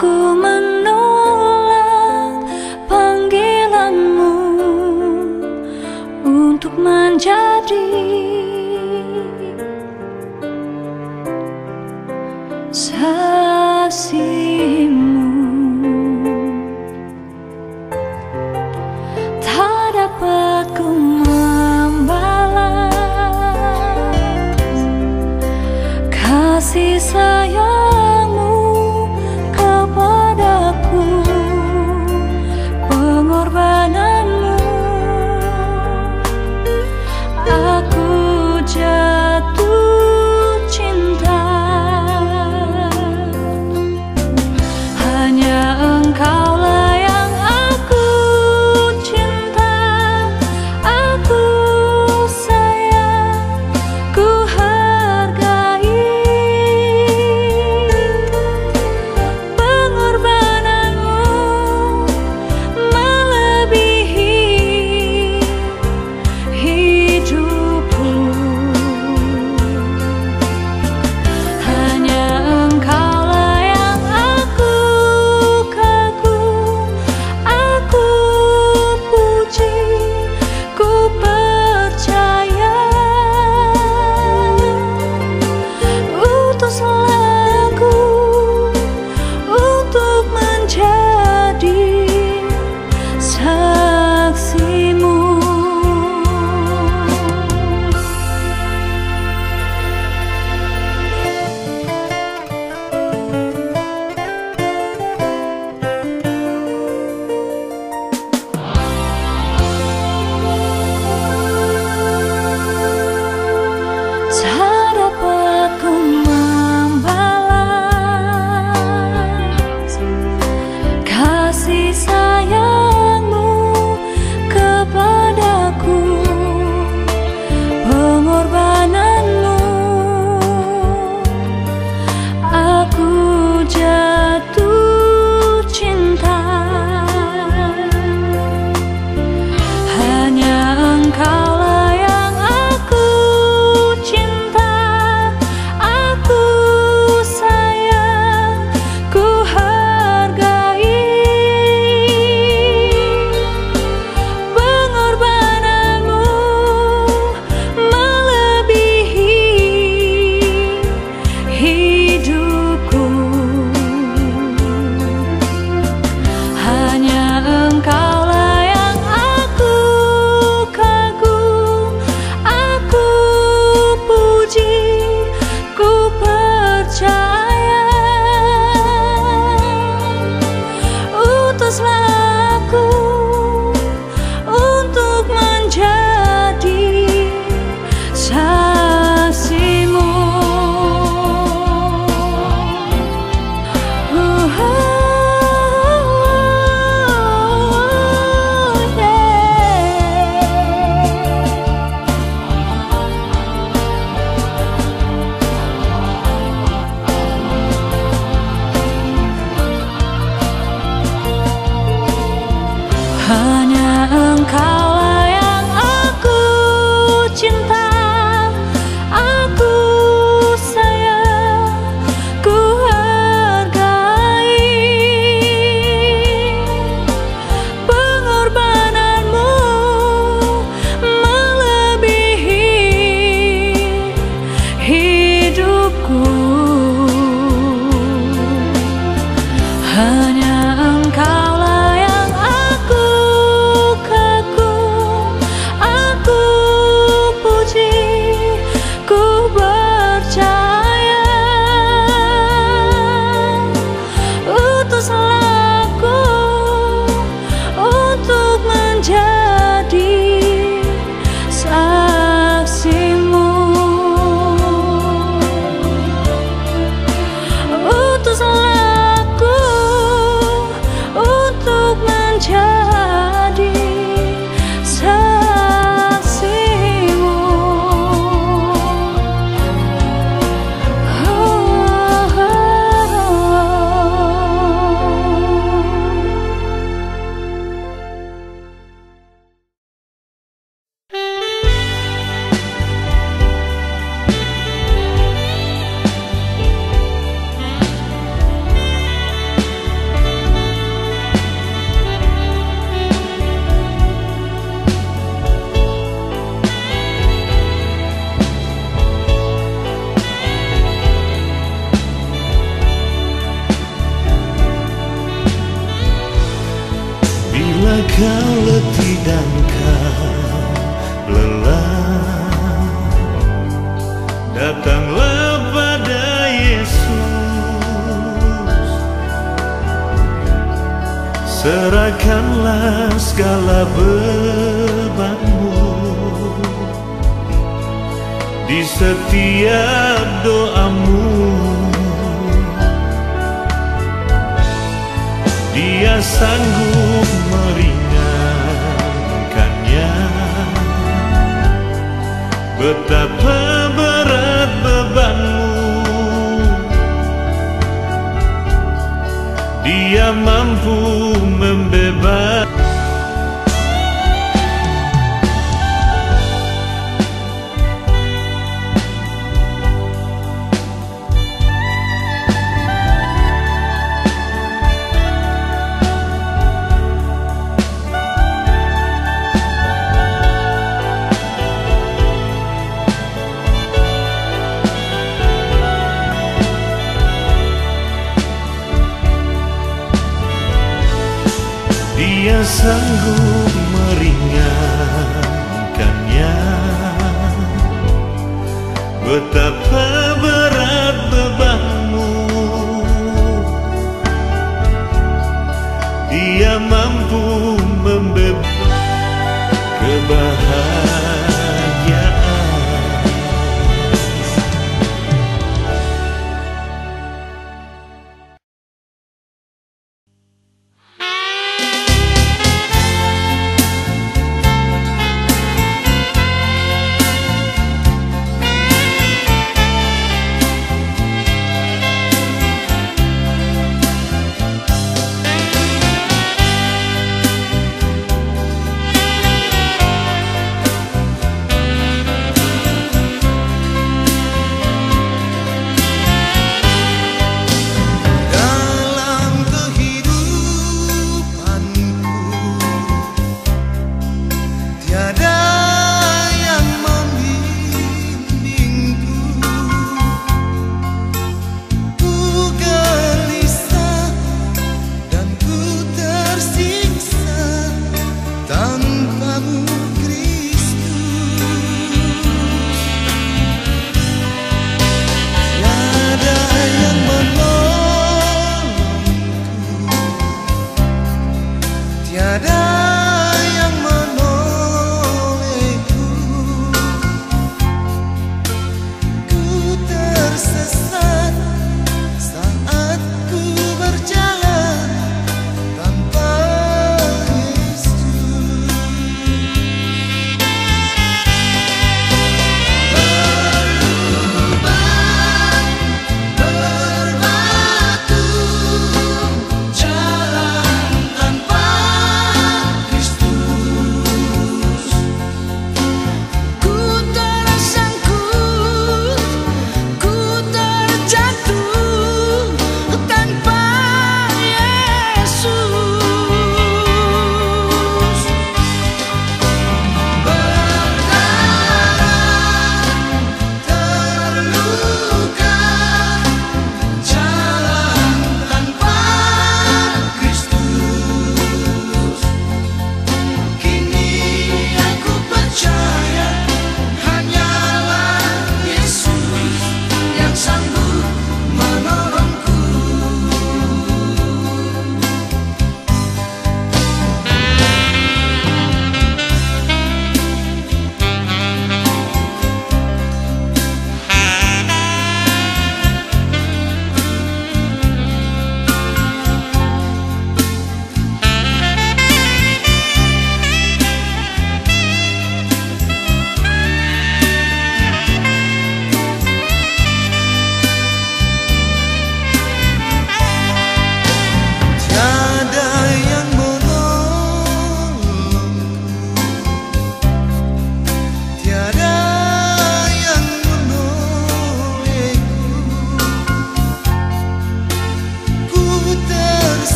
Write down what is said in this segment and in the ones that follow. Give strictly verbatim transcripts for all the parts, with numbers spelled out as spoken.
Aku menolak panggilanmu untuk menjadi saksimu. Tak dapat ku membalas kasih sayangmu kepadaku, pengorbananmu. Aku jatuh cinta, hanya Engkaulah yang aku cinta, aku sayang, ku hargai. Pengorbananmu melebihi hidupku. Hanya Engkaulah yang aku kagum, aku puji, ku percaya. Utuslah aku untuk menjadi saksimu. Tak dapat ku membalas kasih sayangmu kepadaku, pengorbananmu. Aku jatuh cinta, hanya Engkaulah yang aku cinta, aku sayang, ku hargai. Pengorbananmu melebihi hidupku. Hanya Engkaulah yang aku kagum, aku puji, ku percaya. Utuslah aku untuk menjadi saksimu. Uh, Hanya Engkaulah yang aku cinta, aku sayang, ku hargai. Pengorbananmu melebihi hidupku. Hanya Engkaulah yang aku kagum, aku puji, ku percaya. Utuslah aku untuk menjadi saksimu. Utuslah aku Serahkanlah segala bebanmu di setiap doamu. Dia sanggup meringankannya. Betapa berat bebanmu, Dia mampu membebaskan. Dia sanggup meringankannya. Betapa berat bebanmu, Dia mampu membebaskan kebahagiaan.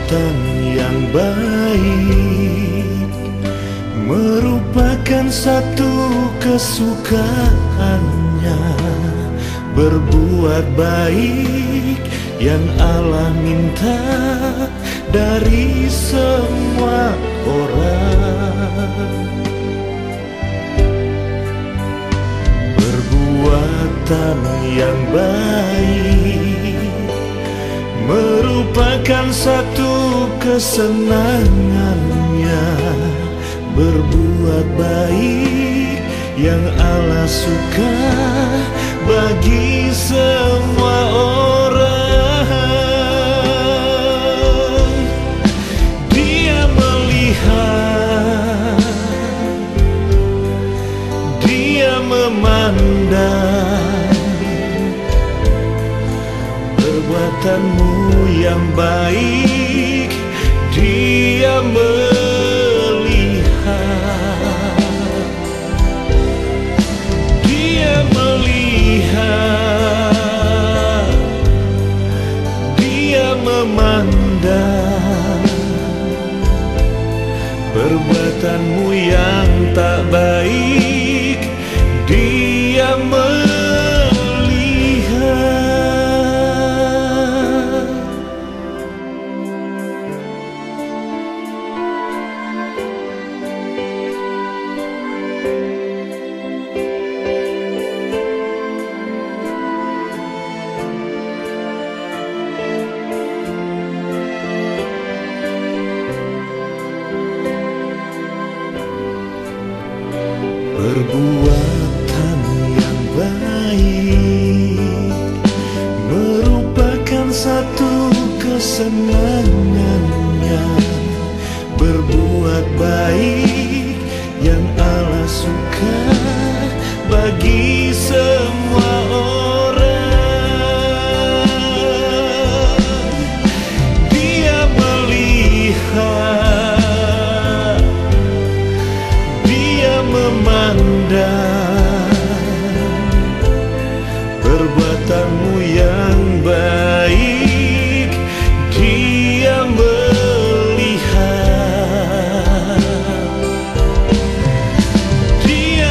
Perbuatan yang baik merupakan satu kesukaannya. Berbuat baik yang Allah minta dari semua orang. Perbuatan yang baik merupakan satu kesenangannya. Berbuat baik yang Allah suka bagi semua orang. Dia melihat, dia memandang perbuatanmu yang baik. Dia melihat, dia melihat, dia memandang perbuatanmu yang tak baik. Dia melihat. Perbuatan yang baik merupakan satu kesenangannya. Berbuat baik yang Allah suka bagi semua orang. Dia melihat, dia memandang perbuatanmu yang baik. Dia melihat, dia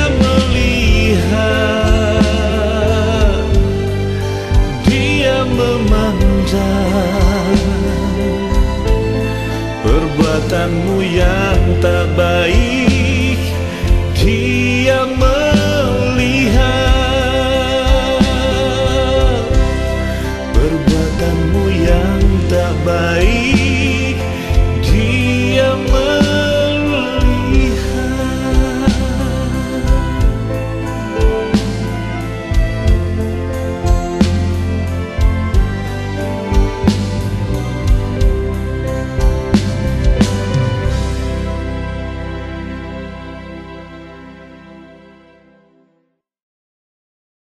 melihat, dia memandang perbuatanmu yang tak baik.